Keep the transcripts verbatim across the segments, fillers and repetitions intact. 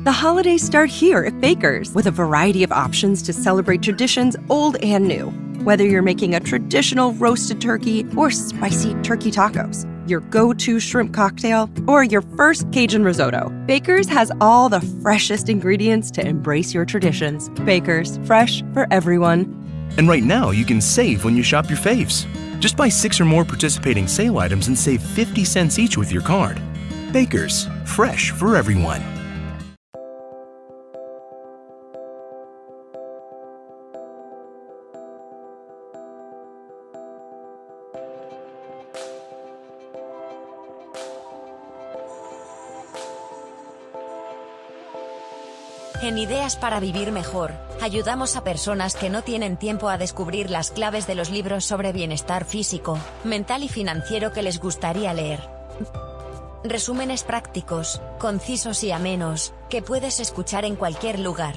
The holidays start here at Baker's with a variety of options to celebrate traditions old and new. Whether you're making a traditional roasted turkey or spicy turkey tacos, your go-to shrimp cocktail, or your first Cajun risotto, Baker's has all the freshest ingredients to embrace your traditions. Baker's, fresh for everyone. And right now, you can save when you shop your faves. Just buy six or more participating sale items and save fifty cents each with your card. Baker's, fresh for everyone. En Ideas para Vivir Mejor, ayudamos a personas que no tienen tiempo a descubrir las claves de los libros sobre bienestar físico, mental y financiero que les gustaría leer. Resúmenes prácticos, concisos y amenos, que puedes escuchar en cualquier lugar.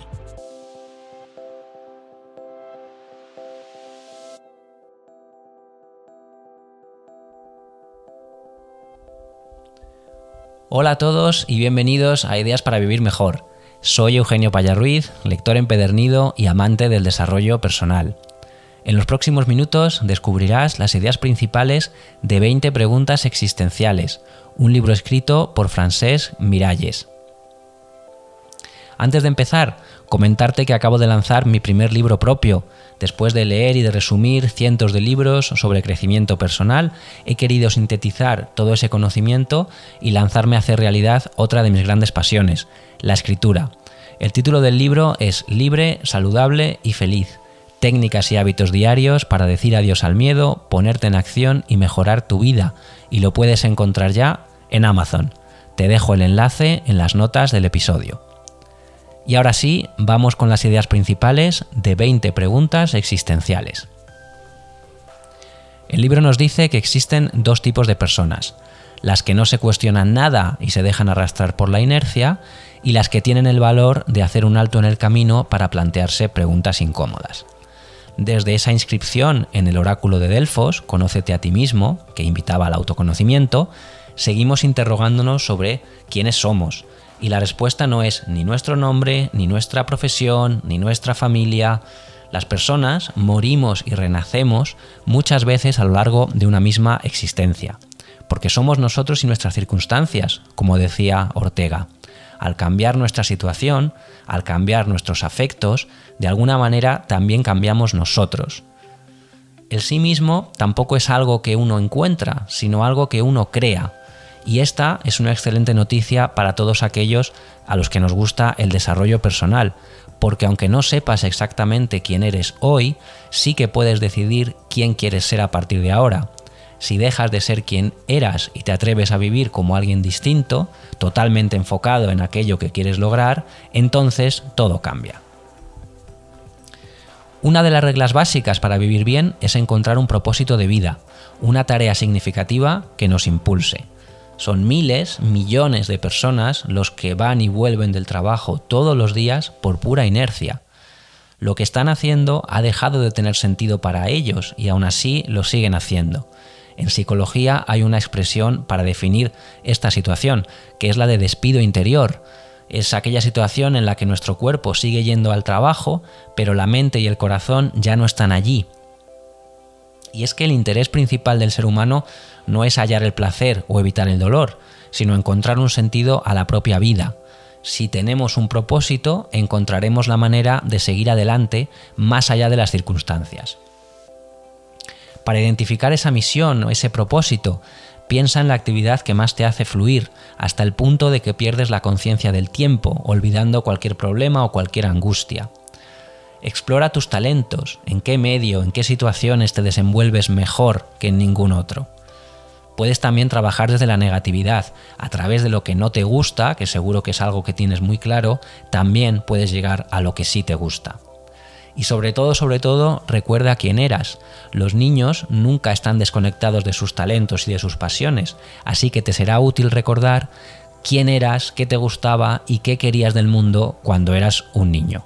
Hola a todos y bienvenidos a Ideas para Vivir Mejor. Soy Eugenio Paya Ruiz, lector empedernido y amante del desarrollo personal. En los próximos minutos descubrirás las ideas principales de veinte preguntas existenciales, un libro escrito por Francesc Miralles. Antes de empezar, comentarte que acabo de lanzar mi primer libro propio. Después de leer y de resumir cientos de libros sobre crecimiento personal, he querido sintetizar todo ese conocimiento y lanzarme a hacer realidad otra de mis grandes pasiones, la escritura. El título del libro es Libre, saludable y feliz. Técnicas y hábitos diarios para decir adiós al miedo, ponerte en acción y mejorar tu vida. Y lo puedes encontrar ya en Amazon. Te dejo el enlace en las notas del episodio. Y ahora sí, vamos con las ideas principales de veinte preguntas existenciales. El libro nos dice que existen dos tipos de personas: las que no se cuestionan nada y se dejan arrastrar por la inercia, y las que tienen el valor de hacer un alto en el camino para plantearse preguntas incómodas. Desde esa inscripción en el oráculo de Delfos, Conócete a ti mismo, que invitaba al autoconocimiento, seguimos interrogándonos sobre quiénes somos, y la respuesta no es ni nuestro nombre, ni nuestra profesión, ni nuestra familia. Las personas morimos y renacemos muchas veces a lo largo de una misma existencia, porque somos nosotros y nuestras circunstancias, como decía Ortega. Al cambiar nuestra situación, al cambiar nuestros afectos, de alguna manera también cambiamos nosotros. El sí mismo tampoco es algo que uno encuentra, sino algo que uno crea. Y esta es una excelente noticia para todos aquellos a los que nos gusta el desarrollo personal, porque aunque no sepas exactamente quién eres hoy, sí que puedes decidir quién quieres ser a partir de ahora. Si dejas de ser quien eras y te atreves a vivir como alguien distinto, totalmente enfocado en aquello que quieres lograr, entonces todo cambia. Una de las reglas básicas para vivir bien es encontrar un propósito de vida, una tarea significativa que nos impulse. Son miles, millones de personas los que van y vuelven del trabajo todos los días por pura inercia. Lo que están haciendo ha dejado de tener sentido para ellos y aún así lo siguen haciendo. En psicología hay una expresión para definir esta situación, que es la de despido interior. Es aquella situación en la que nuestro cuerpo sigue yendo al trabajo, pero la mente y el corazón ya no están allí. Y es que el interés principal del ser humano no es hallar el placer o evitar el dolor, sino encontrar un sentido a la propia vida. Si tenemos un propósito, encontraremos la manera de seguir adelante más allá de las circunstancias. Para identificar esa misión o ese propósito, piensa en la actividad que más te hace fluir, hasta el punto de que pierdes la conciencia del tiempo, olvidando cualquier problema o cualquier angustia. Explora tus talentos, en qué medio, en qué situaciones te desenvuelves mejor que en ningún otro. Puedes también trabajar desde la negatividad, a través de lo que no te gusta, que seguro que es algo que tienes muy claro, también puedes llegar a lo que sí te gusta. Y sobre todo, sobre todo, recuerda quién eras. Los niños nunca están desconectados de sus talentos y de sus pasiones, así que te será útil recordar quién eras, qué te gustaba y qué querías del mundo cuando eras un niño.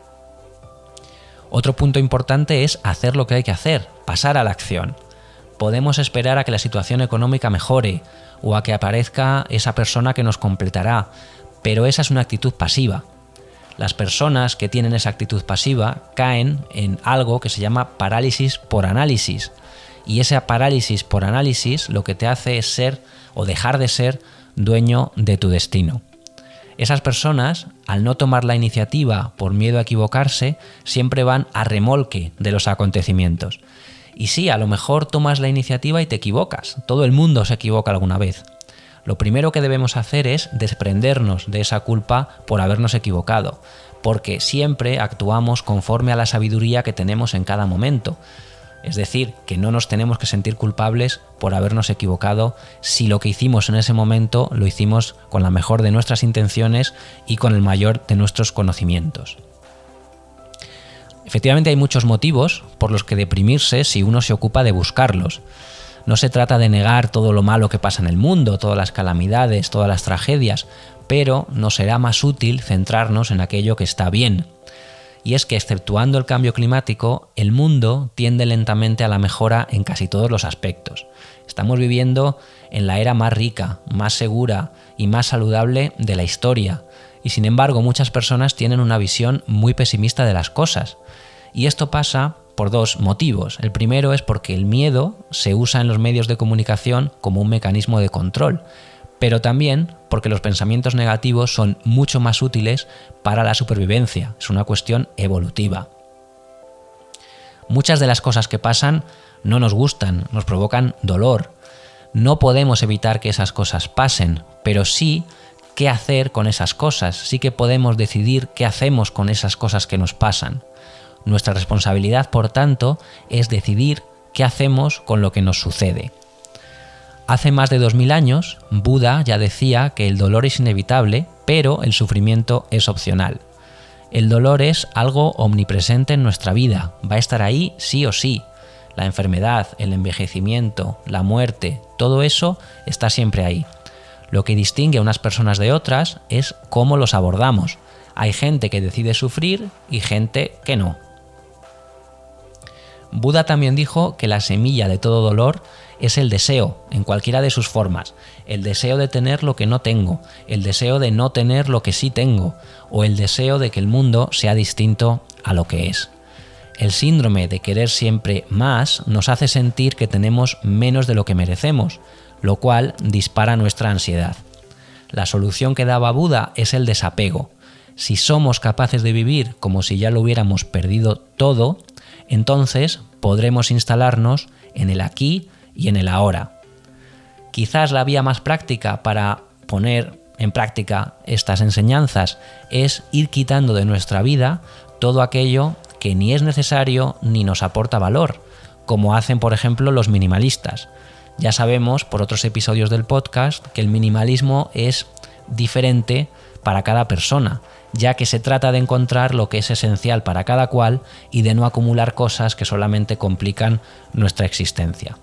Otro punto importante es hacer lo que hay que hacer, pasar a la acción. Podemos esperar a que la situación económica mejore o a que aparezca esa persona que nos completará, pero esa es una actitud pasiva. Las personas que tienen esa actitud pasiva caen en algo que se llama parálisis por análisis. Y esa parálisis por análisis lo que te hace es ser o dejar de ser dueño de tu destino. Esas personas, al no tomar la iniciativa por miedo a equivocarse, siempre van a remolque de los acontecimientos. Y sí, a lo mejor tomas la iniciativa y te equivocas. Todo el mundo se equivoca alguna vez. Lo primero que debemos hacer es desprendernos de esa culpa por habernos equivocado, porque siempre actuamos conforme a la sabiduría que tenemos en cada momento. Es decir, que no nos tenemos que sentir culpables por habernos equivocado si lo que hicimos en ese momento lo hicimos con la mejor de nuestras intenciones y con el mayor de nuestros conocimientos. Efectivamente, hay muchos motivos por los que deprimirse si uno se ocupa de buscarlos. No se trata de negar todo lo malo que pasa en el mundo, todas las calamidades, todas las tragedias, pero nos será más útil centrarnos en aquello que está bien. Y es que, exceptuando el cambio climático, el mundo tiende lentamente a la mejora en casi todos los aspectos. Estamos viviendo en la era más rica, más segura y más saludable de la historia, y sin embargo muchas personas tienen una visión muy pesimista de las cosas. Y esto pasa por dos motivos. El primero es porque el miedo se usa en los medios de comunicación como un mecanismo de control, pero también porque los pensamientos negativos son mucho más útiles para la supervivencia. Es una cuestión evolutiva. Muchas de las cosas que pasan no nos gustan, nos provocan dolor. No podemos evitar que esas cosas pasen, pero sí qué hacer con esas cosas. Sí que podemos decidir qué hacemos con esas cosas que nos pasan. Nuestra responsabilidad, por tanto, es decidir qué hacemos con lo que nos sucede. Hace más de dos mil años, Buda ya decía que el dolor es inevitable, pero el sufrimiento es opcional. El dolor es algo omnipresente en nuestra vida, va a estar ahí sí o sí. La enfermedad, el envejecimiento, la muerte, todo eso está siempre ahí. Lo que distingue a unas personas de otras es cómo los abordamos. Hay gente que decide sufrir y gente que no. Buda también dijo que la semilla de todo dolor es el deseo, en cualquiera de sus formas. El deseo de tener lo que no tengo, el deseo de no tener lo que sí tengo, o el deseo de que el mundo sea distinto a lo que es. El síndrome de querer siempre más nos hace sentir que tenemos menos de lo que merecemos, lo cual dispara nuestra ansiedad. La solución que daba Buda es el desapego. Si somos capaces de vivir como si ya lo hubiéramos perdido todo, entonces podremos instalarnos en el aquí y en el ahora. Quizás la vía más práctica para poner en práctica estas enseñanzas es ir quitando de nuestra vida todo aquello que ni es necesario ni nos aporta valor, como hacen por ejemplo los minimalistas. Ya sabemos por otros episodios del podcast que el minimalismo es diferente para cada persona, ya que se trata de encontrar lo que es esencial para cada cual y de no acumular cosas que solamente complican nuestra existencia.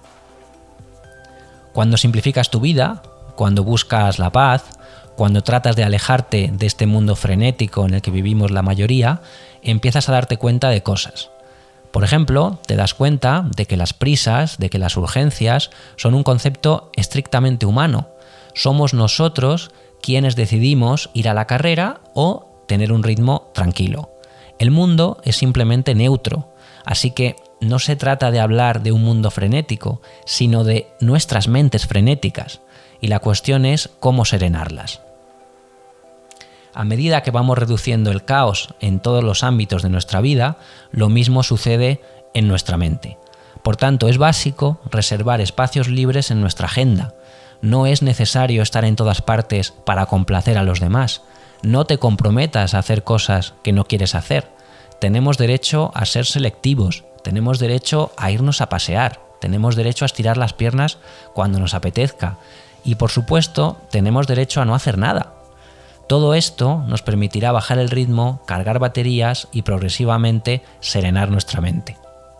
Cuando simplificas tu vida, cuando buscas la paz, cuando tratas de alejarte de este mundo frenético en el que vivimos la mayoría, empiezas a darte cuenta de cosas. Por ejemplo, te das cuenta de que las prisas, de que las urgencias son un concepto estrictamente humano. Somos nosotros quienes decidimos ir a la carrera o tener un ritmo tranquilo. El mundo es simplemente neutro, así que no se trata de hablar de un mundo frenético, sino de nuestras mentes frenéticas, y la cuestión es cómo serenarlas. A medida que vamos reduciendo el caos en todos los ámbitos de nuestra vida, lo mismo sucede en nuestra mente. Por tanto, es básico reservar espacios libres en nuestra agenda. No es necesario estar en todas partes para complacer a los demás. No te comprometas a hacer cosas que no quieres hacer. Tenemos derecho a ser selectivos, tenemos derecho a irnos a pasear, tenemos derecho a estirar las piernas cuando nos apetezca y, por supuesto, tenemos derecho a no hacer nada. Todo esto nos permitirá bajar el ritmo, cargar baterías y progresivamente serenar nuestra mente.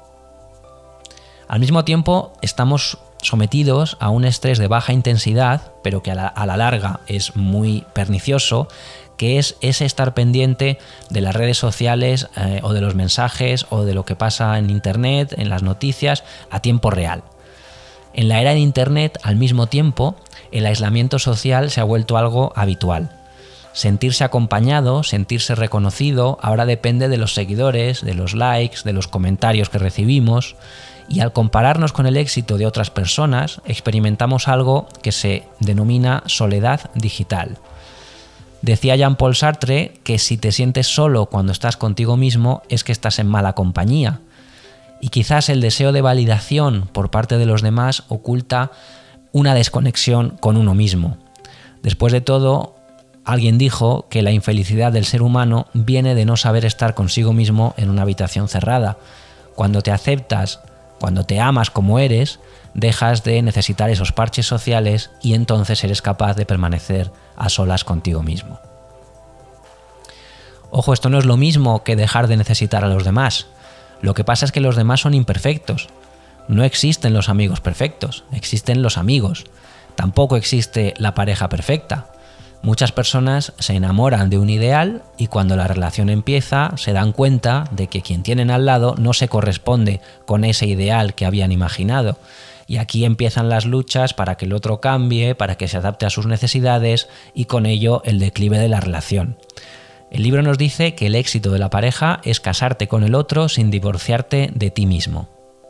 Al mismo tiempo, estamos sometidos a un estrés de baja intensidad, pero que a la, a la larga es muy pernicioso, que es ese estar pendiente de las redes sociales eh, o de los mensajes o de lo que pasa en Internet, en las noticias, a tiempo real. En la era de Internet, al mismo tiempo, el aislamiento social se ha vuelto algo habitual. Sentirse acompañado, sentirse reconocido, ahora depende de los seguidores, de los likes, de los comentarios que recibimos, y al compararnos con el éxito de otras personas, experimentamos algo que se denomina soledad digital. Decía Jean-Paul Sartre que si te sientes solo cuando estás contigo mismo es que estás en mala compañía. Y quizás el deseo de validación por parte de los demás oculta una desconexión con uno mismo. Después de todo, alguien dijo que la infelicidad del ser humano viene de no saber estar consigo mismo en una habitación cerrada. Cuando te aceptas, cuando te amas como eres, dejas de necesitar esos parches sociales y entonces eres capaz de permanecer a solas contigo mismo. Ojo, esto no es lo mismo que dejar de necesitar a los demás. Lo que pasa es que los demás son imperfectos. No existen los amigos perfectos, existen los amigos. Tampoco existe la pareja perfecta. Muchas personas se enamoran de un ideal y cuando la relación empieza se dan cuenta de que quien tienen al lado no se corresponde con ese ideal que habían imaginado. Y aquí empiezan las luchas para que el otro cambie, para que se adapte a sus necesidades y con ello el declive de la relación. El libro nos dice que el éxito de la pareja es casarte con el otro sin divorciarte de ti mismo.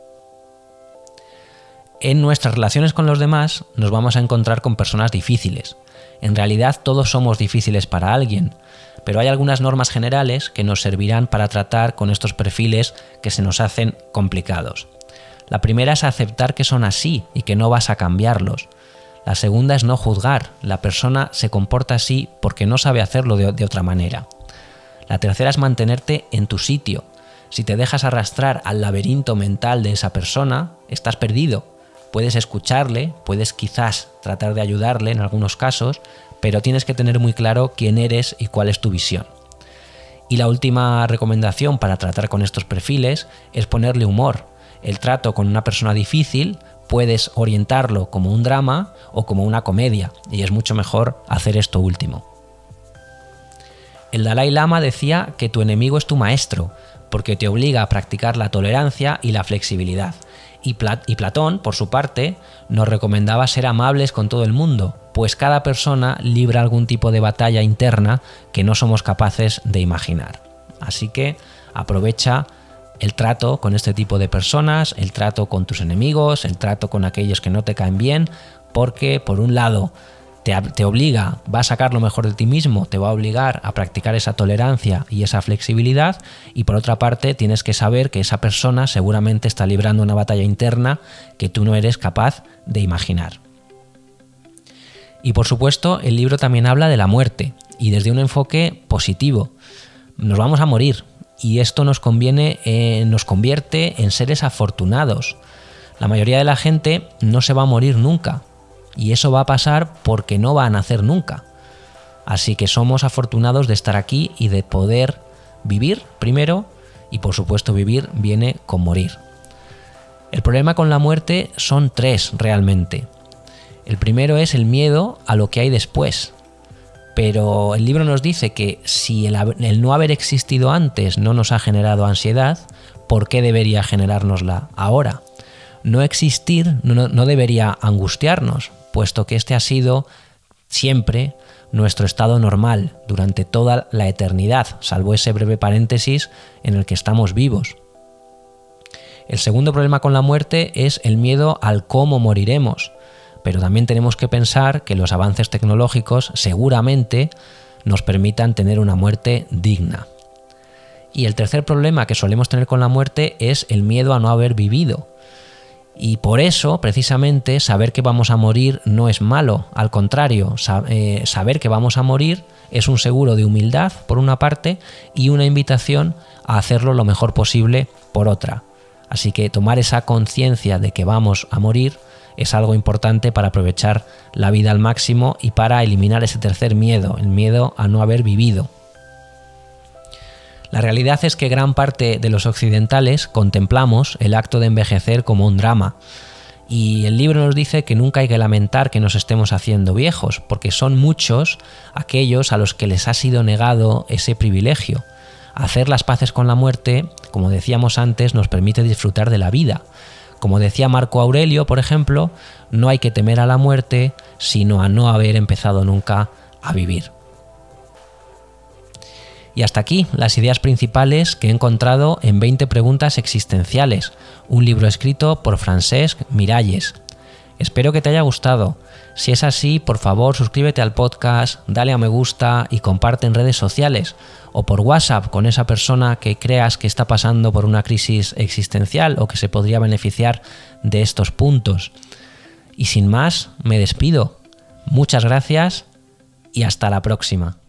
En nuestras relaciones con los demás nos vamos a encontrar con personas difíciles. En realidad todos somos difíciles para alguien, pero hay algunas normas generales que nos servirán para tratar con estos perfiles que se nos hacen complicados. La primera es aceptar que son así y que no vas a cambiarlos. La segunda es no juzgar. La persona se comporta así porque no sabe hacerlo de, de otra manera. La tercera es mantenerte en tu sitio. Si te dejas arrastrar al laberinto mental de esa persona, estás perdido. Puedes escucharle, puedes quizás tratar de ayudarle en algunos casos, pero tienes que tener muy claro quién eres y cuál es tu visión. Y la última recomendación para tratar con estos perfiles es ponerle humor. El trato con una persona difícil puedes orientarlo como un drama o como una comedia, y es mucho mejor hacer esto último. El Dalai Lama decía que tu enemigo es tu maestro, porque te obliga a practicar la tolerancia y la flexibilidad. Y, Plat- y Platón, por su parte, nos recomendaba ser amables con todo el mundo, pues cada persona libra algún tipo de batalla interna que no somos capaces de imaginar. Así que aprovecha el trato con este tipo de personas, el trato con tus enemigos, el trato con aquellos que no te caen bien, porque por un lado te, te obliga, va a sacar lo mejor de ti mismo, te va a obligar a practicar esa tolerancia y esa flexibilidad, y por otra parte tienes que saber que esa persona seguramente está librando una batalla interna que tú no eres capaz de imaginar. Y por supuesto el libro también habla de la muerte, y desde un enfoque positivo. Nos vamos a morir, y esto nos conviene, eh, nos convierte en seres afortunados. La mayoría de la gente no se va a morir nunca, y eso va a pasar porque no va a nacer nunca. Así que somos afortunados de estar aquí y de poder vivir primero, y por supuesto vivir viene con morir. El problema con la muerte son tres realmente. El primero es el miedo a lo que hay después. Pero el libro nos dice que si el, el no haber existido antes no nos ha generado ansiedad, ¿por qué debería generárnosla ahora? No existir no, no debería angustiarnos, puesto que este ha sido siempre nuestro estado normal durante toda la eternidad, salvo ese breve paréntesis en el que estamos vivos. El segundo problema con la muerte es el miedo al cómo moriremos. Pero también tenemos que pensar que los avances tecnológicos seguramente nos permitan tener una muerte digna. Y el tercer problema que solemos tener con la muerte es el miedo a no haber vivido. Y por eso, precisamente, saber que vamos a morir no es malo. Al contrario, eh, saber que vamos a morir es un seguro de humildad, por una parte, y una invitación a hacerlo lo mejor posible, por otra. Así que tomar esa conciencia de que vamos a morir es algo importante para aprovechar la vida al máximo y para eliminar ese tercer miedo, el miedo a no haber vivido. La realidad es que gran parte de los occidentales contemplamos el acto de envejecer como un drama, y el libro nos dice que nunca hay que lamentar que nos estemos haciendo viejos, porque son muchos aquellos a los que les ha sido negado ese privilegio. Hacer las paces con la muerte, como decíamos antes, nos permite disfrutar de la vida. Como decía Marco Aurelio, por ejemplo, no hay que temer a la muerte, sino a no haber empezado nunca a vivir. Y hasta aquí las ideas principales que he encontrado en veinte preguntas existenciales, un libro escrito por Francesc Miralles. Espero que te haya gustado. Si es así, por favor suscríbete al podcast, dale a me gusta y comparte en redes sociales o por WhatsApp con esa persona que creas que está pasando por una crisis existencial o que se podría beneficiar de estos puntos. Y sin más, me despido. Muchas gracias y hasta la próxima.